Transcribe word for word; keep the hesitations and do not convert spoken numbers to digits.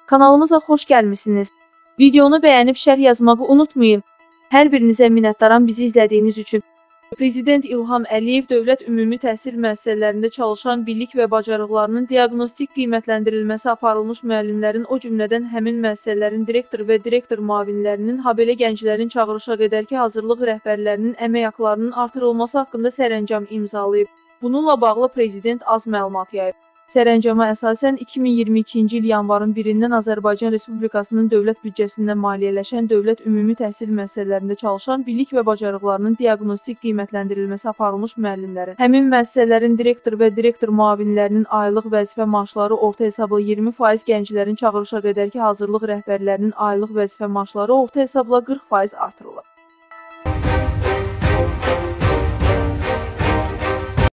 Kanalımıza xoş gəlmisiniz. Videonu bəyənib şərh yazmağı unutmayın. Hər birinizə minnətdaram bizi izlədiyiniz üçün. Prezident İlham Əliyev dövlət ümumi təhsil müəssisələrində çalışan bilik və bacarıqlarının diaqnostik qiymətləndirilməsi aparılmış müəllimlərin, o cümlədən həmin müəssisələrin direktor və direktor müavinlərinin, habelə gənclərin çağırışa qədərki hazırlıq rəhbərlərinin əmək haqlarının artırılması haqqında sərəncam imzalayıb. Bununla bağlı Prezident az məlumat yayıb. Sərəncama əsasən iki min iyirmi ikinci il yanvarın birindən Azərbaycan Respublikasının dövlət büdcəsindən maliyyələşən dövlət ümumi təhsil müəssisələrində çalışan bilik və bacarıqlarının diaqnostik qiymətləndirilməsi aparılmış müəllimlərin, həmin müəssisələrin direktor və direktor müavinlərinin aylıq vəzifə maaşları orta hesabla iyirmi faiz, gənclərin çağırışa qədərki hazırlıq rəhbərlərinin aylıq vəzifə maaşları orta hesabla qırx faiz artırılıb.